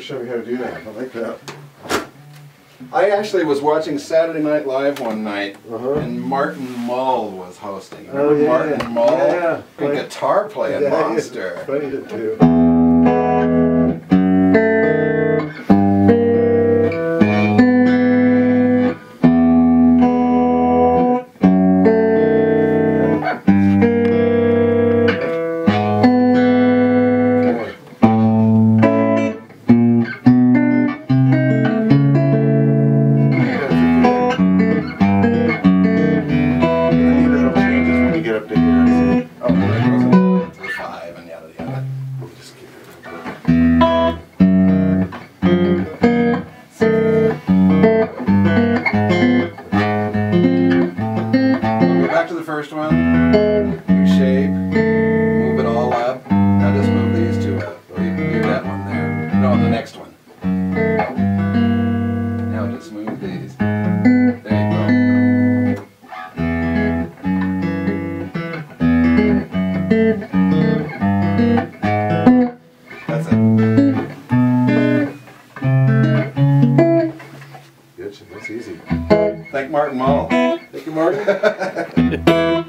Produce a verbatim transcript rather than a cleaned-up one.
show me how to do that. I like that. I actually was watching Saturday Night Live one night, Uh-huh. and Martin Mull was hosting. Oh, Remember yeah. Martin Mull? Yeah. Good Funny. guitar playing Yeah, monster. it's funny to do. Back to the first one, new shape, move it all up. Now just move these two up. Or you can do that one there. No, the next one. Now just move these. There you go. That's it. Good, that's easy. Thank Martin Mull. Thank you, Martin.